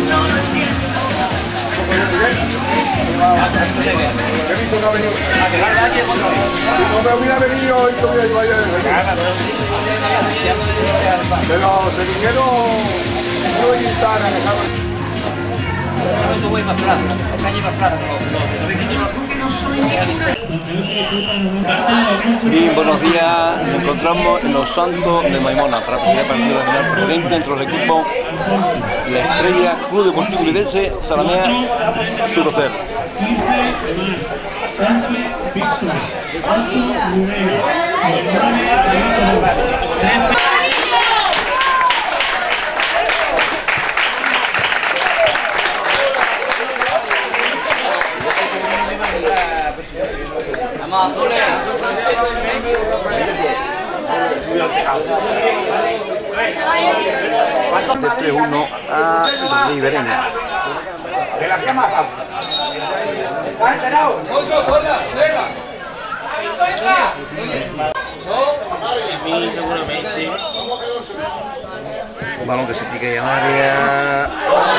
No me hubiera venido y te hubiera ido allá de pero se vinieron no instalan, Bien, buenos días. Nos encontramos en Los Santos de Maimona para el partido de la final preferente entre los equipos La Estrella, Club Deportivo Lidense, Zalamea, 0-0. De 3-1 a la Ribereña. Balón que se pica en área.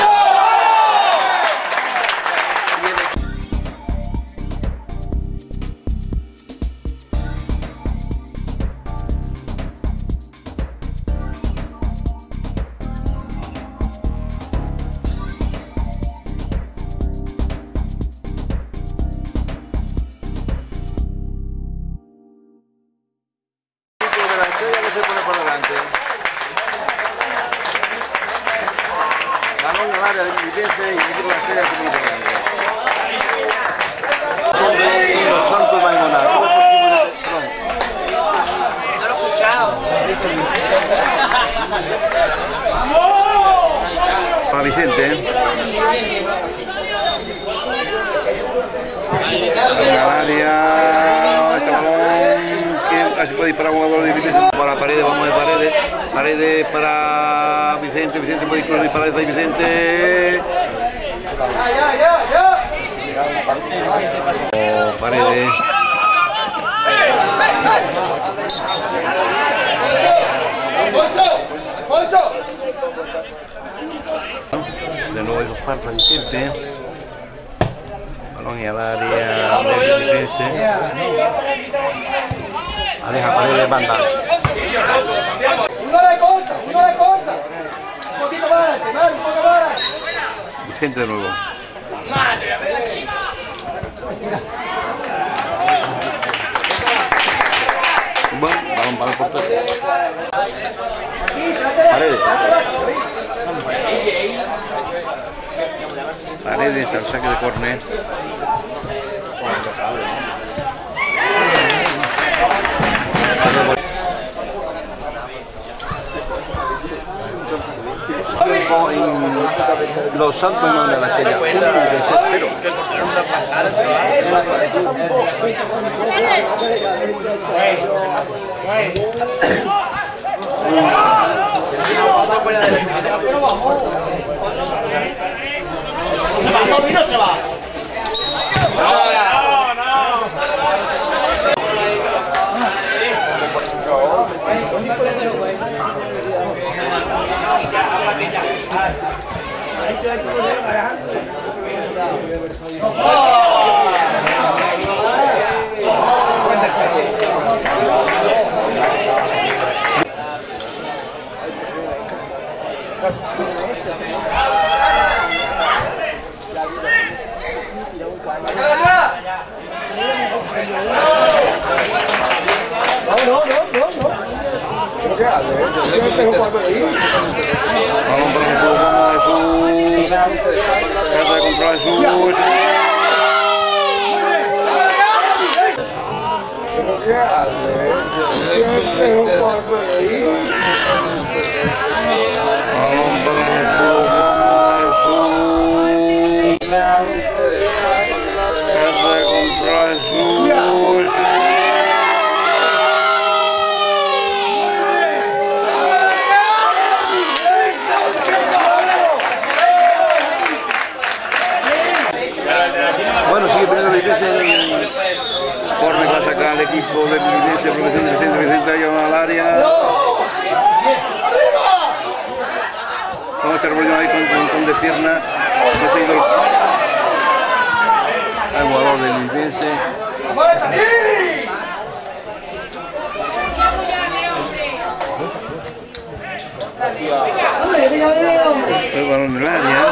Se pone por delante. Balón al área de Lidense y el equipo de La Estrella se pone por delante. Los Santos de Maimona. No lo he escuchado. Para Vicente. Al área. Este balón. Casi puede disparar un jugador de Vicente para Paredes, vamos de Paredes. Paredes para Vicente, Vicente puede disparar desde Vicente. Oh, Paredes. De nuevo hizo falta Vicente. Balón y al área de Vicente. Aleja Paredes de banda. Uno de contra. Un poquito más, un poco más. Vicente de nuevo. Bueno, balón para el portero. Paredes. Paredes al saque de córner. En Los Santos no de La Estrella. Que el portero no pasara, se va. Vamos para Jesús. Trata de comprar Jesús. Bueno, sigue poniendo Lidense en corner, va a sacar al equipo de Lidense, profesión de Vicente, ha llevado al área. echar bolón ahí con de pierna. Conseguido al jugador del Lidense. El balón del área.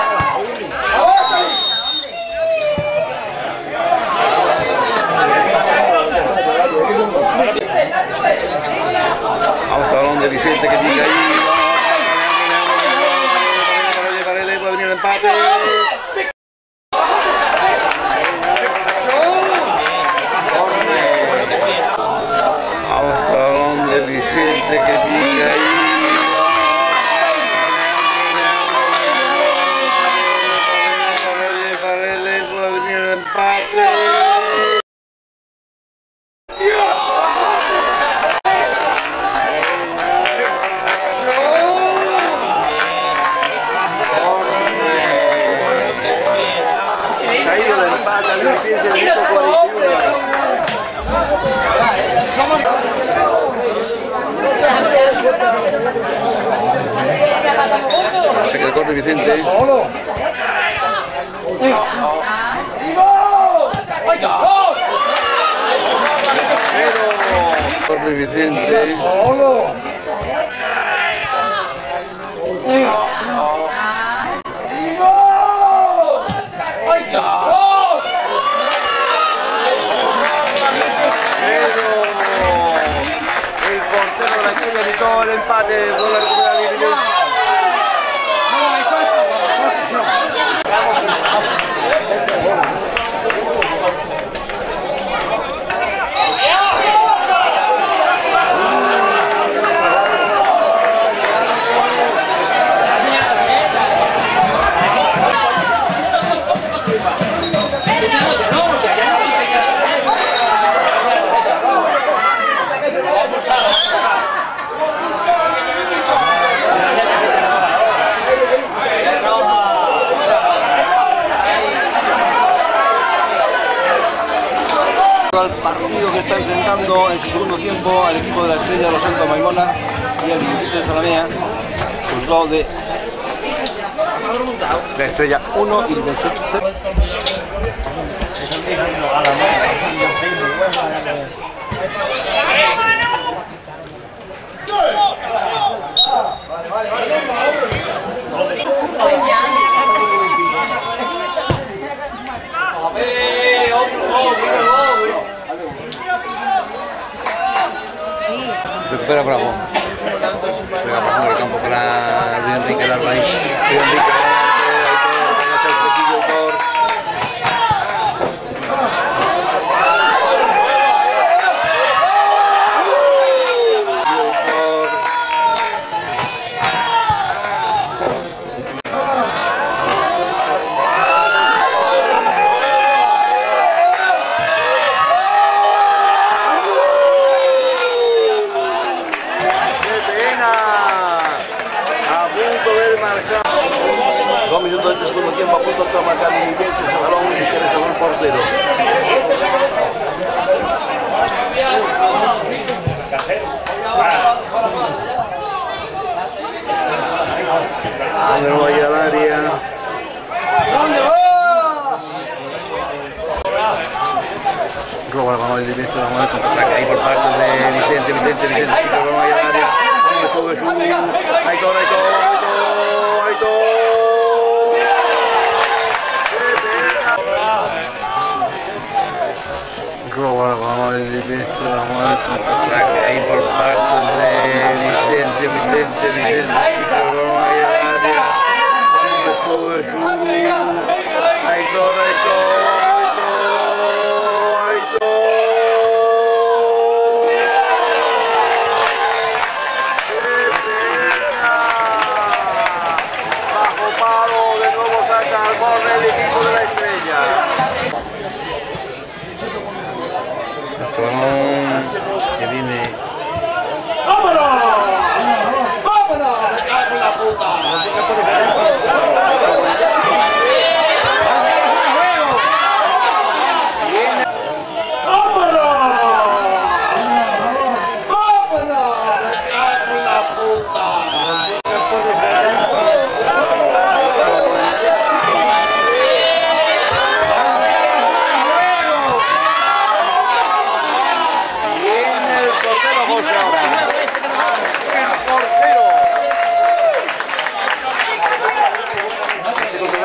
Vamos al balón de Vicente que pica ahí. Para él puede venir el empate. Vamos al balón de Vicente que pica ahí. Para él puede venir el empate. Se queda corto Vicente. Corre Vicente. El empate con la recuperación. El partido que está enfrentando en su segundo tiempo al equipo de la Estrella de los Santos Maimona y al Distrito de Zalamea, resultado de la Estrella 1 y el Vicente 0. Recupera Bravo. Juega bajando el campo para Luis Enrique Larraín. Luis Enrique, Dos minutos de este segundo tiempo, a punto de marcar el Lidense, ese balón y quiere ese gol por 0. de nuevo ahí al área. Roba el balón del Lidense, vamos a ver contraataque ahí por parte de Vicente, Vicente, el balón ahí al área. Aitor. Roba el balón del Lidense, vamos a ver contraataque ahí por parte de Vicente, el balón ahí al área. Aitor. El equipo de la Estrella. Este balón que viene. ¡Vámonos! ¡Me cago en la puta!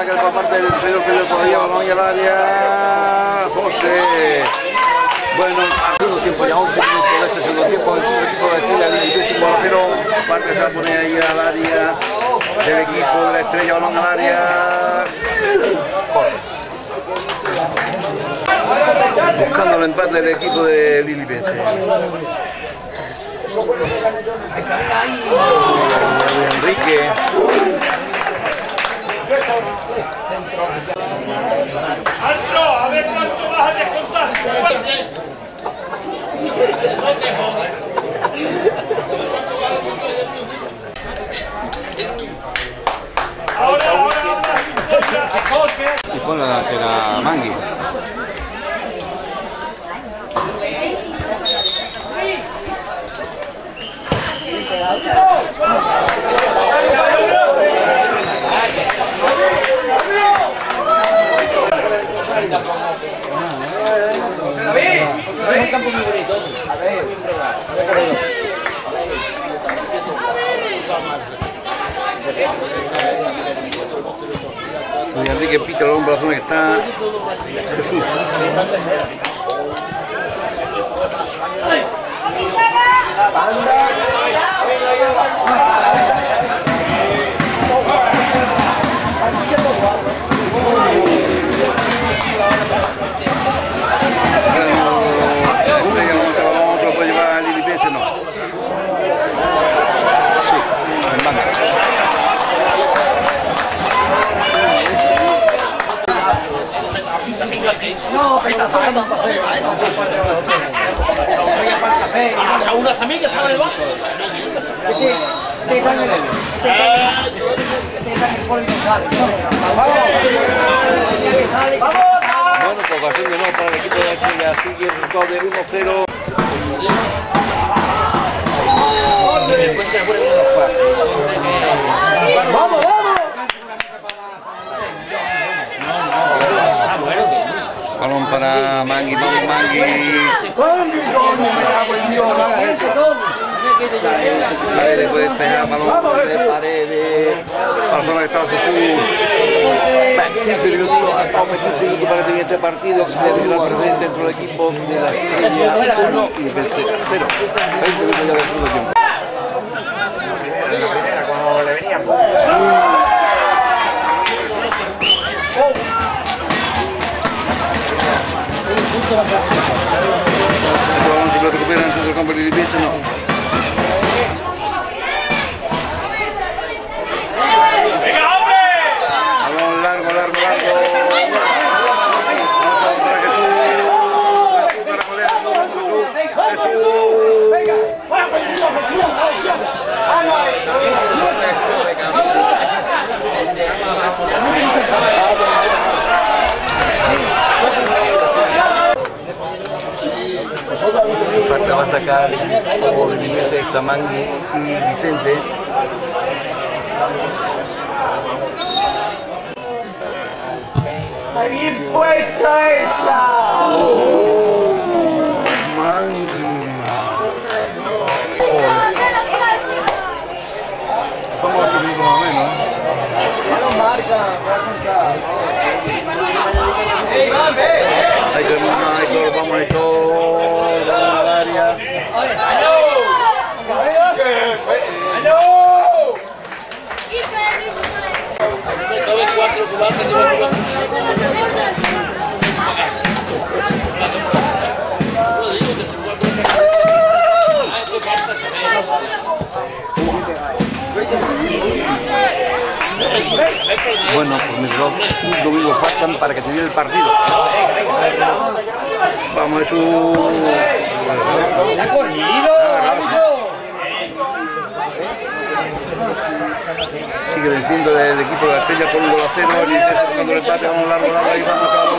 saque por parte del señor Pedro todavía, balón y al área. José. Bueno, segundo tiempo, ya 11 minutos de este segundo tiempo del equipo de la Estrella, Lili Bolacero, parte se va a poner ahí al área del equipo de la Estrella, balón al área. Buscando el empate del equipo de Lilipense. Enrique. A ver cuánto vas a descontar. Ahora. Y pon la delantera Mangui. Es un campo muy bonito. A ver, Luis Enrique pica el hombro a la zona que está Jesús. ¿Otro puede llevar a Lilipense? No. Sí, en banda. no, pero no toca tanto café. A una también que estaba debajo. Bueno, pues ocasión de no para el equipo de la Estrella, sigue el resultado de 1-0. ¡Vamos, vamos! Balón para Mangui, vamos Mangui. ¡Mangui, coño! ¡Me cago en Dios! ¡Nada de eso! Paredes puede despejar, balón de Paredes. Para la zona que estaba Jesús. 15 minutos, ha estado 15 minutos para tener este partido. Desde la presente dentro del equipo de la Estrella 1 y Lilipense 0. 20 minutos ya del segundo tiempo. La primera, cuando le venían. Este balón se lo recupera en el centro del campo de Lilipense, no. La va a sacar por Lilipense esta Mangui y Vicente. ¡Está bien puesta esa! Como 8 minutos más o menos. Ya lo marca, va a contar. Ahí todos vamos, ahí todos al área. Bueno, pues mis dos domingos faltan para que termine el partido. Vamos, es un... Sigue venciendo el equipo de la Estrella por 1-0. Lilipense buscando el empate, vamos largo, ahí vamos a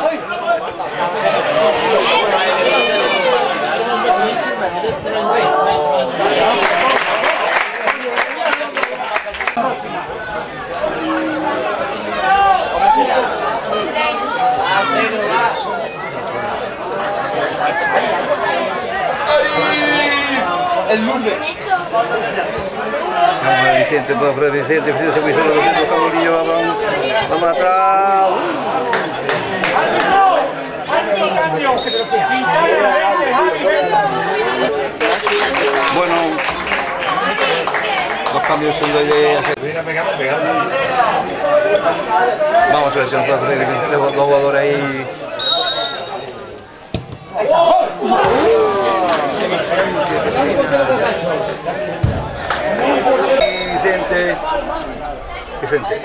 El lunes. Vamos a Vicente, vamos a Vicente, Vicente se puede los Camolillo, vamos atrás. Bueno, los cambios son de hacer. Vamos a ver si nos puede hacer los jugadores ahí. Vicente. Vicente.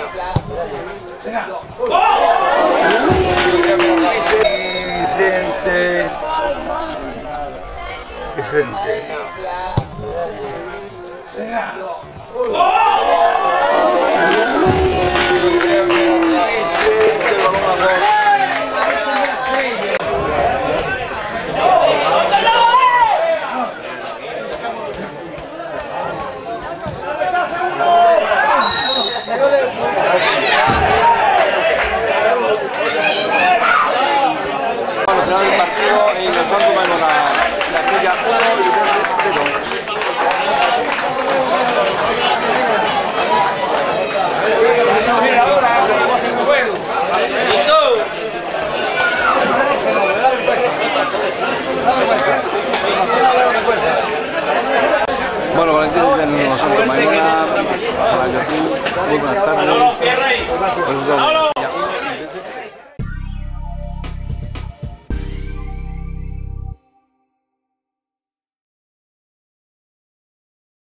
Al final del partido y nos han tomado la estrella 1 y 0. Bueno, Valentín de Santo Maimona, muy buenas tardes.